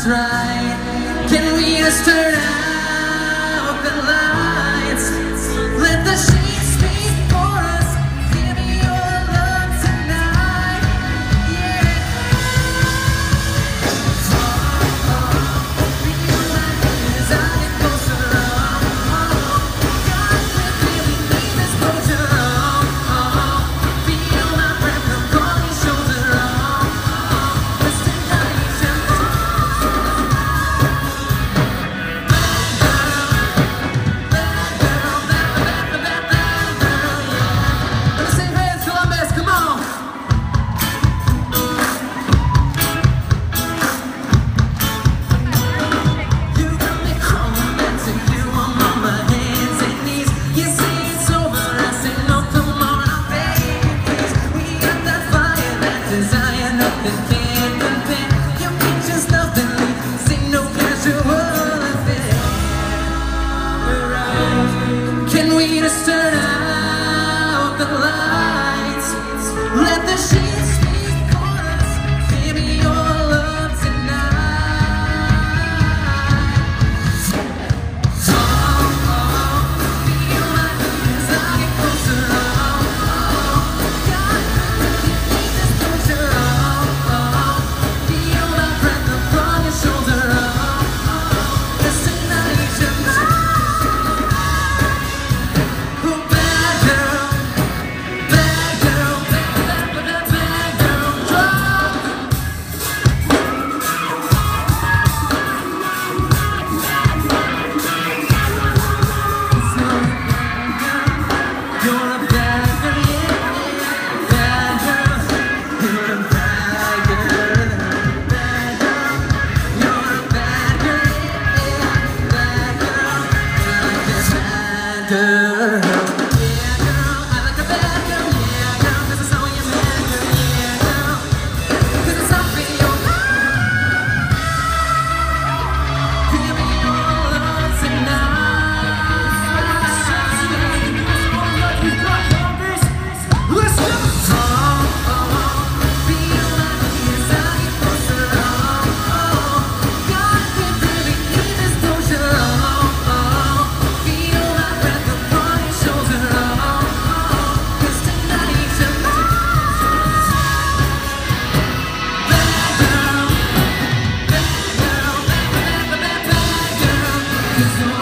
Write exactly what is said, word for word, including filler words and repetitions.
just right. Can we just turn out the lights? Let the sheets speak for us. Give me your love tonight. Yeah. Oh, oh, feel like as I get closer. Oh, oh, God, we really need this closure. Oh, oh, feel my breath up on your shoulder. Oh, oh, this tonight is can we just turn out the lights? Let the sheets speak for us. Give me your love tonight. Oh, oh, feel my as I get closer. Oh, oh, God, really need this closure. Oh, oh, feel my breath upon your shoulder. Oh, oh, this tonight just Cause